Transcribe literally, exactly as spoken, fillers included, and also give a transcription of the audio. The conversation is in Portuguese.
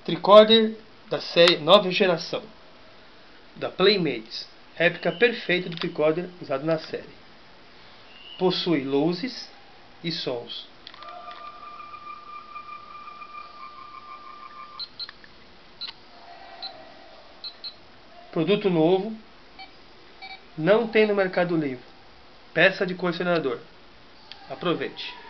Tricorder da série nova geração da Playmates, réplica perfeita do tricorder usado na série. Possui luzes e sons. Produto novo, não tem no Mercado Livre. Peça de colecionador. Aproveite.